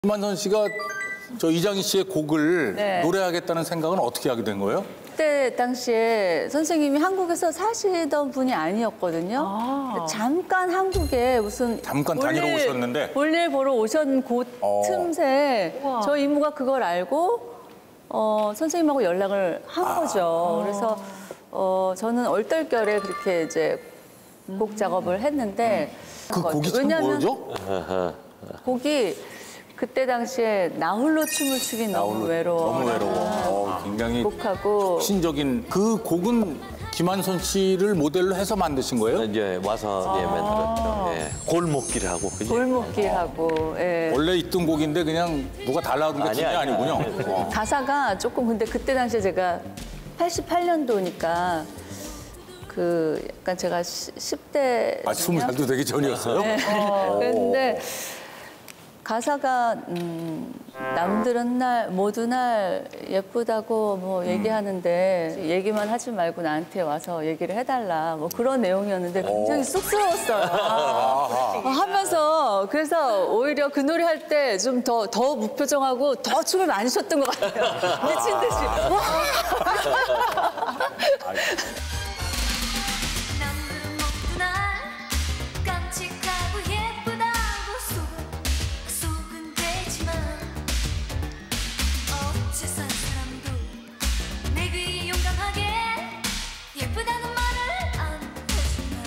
김한선 씨가 저 이장희 씨의 곡을 노래하겠다는 생각은 어떻게 하게 된 거예요? 그때 당시에 선생님이 한국에서 사시던 분이 아니었거든요. 잠깐 한국에 무슨 잠깐 다니러 오셨는데? 볼일 보러 오신 그 틈새 저 이모가 그걸 알고 선생님하고 연락을 한 거죠. 그래서 저는 얼떨결에 그렇게 이제 곡 작업을 했는데 그 곡이 참 뭐죠? 곡이 그때 당시에 나 홀로 춤을 추긴 너무 외로워. 너무 외로워. 굉장히 곡하고 신적인 그 곡은 김한선 씨를 모델로 해서 만드신 거예요? 이제 와서 만들었죠. 예. 골목길하고. 그지? 골목길하고 예. 원래 있던 곡인데 그냥 누가 달라는 게 전혀 아니군요. 가사가 조금 근데 그때 당시에 제가 88년도니까 그 약간 제가 10대 아, 20살도 되기 전이었어요? 네. 근데 가사가 남들은 날 모두 날 예쁘다고 뭐 얘기하는데 얘기만 하지 말고 나한테 와서 얘기를 해달라 뭐 그런 내용이었는데 굉장히 쑥스러웠어요. 하면서 그래서 오히려 그 노래 할 때 좀 더 무표정하고 더 춤을 많이 췄던 것 같아요. 미친 듯이. 남들은 모두 날 깜찍하고 예쁘다고 속은 되지만 세상 사람도 내 귀에 용감하게 예쁘다는 말을 안 해주나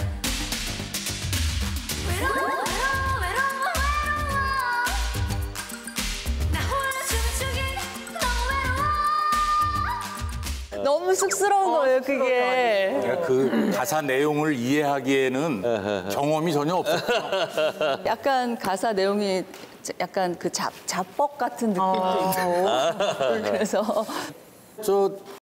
외로워 나 홀로 춤을 추기 너무 외로워 너무 쑥스러운 거예요, 그게. 제가 그 가사 내용을 이해하기에는 경험이 전혀 없었어요. 약간 가사 내용이 약간 그 자뻑 같은 느낌도 있고. 그래서 저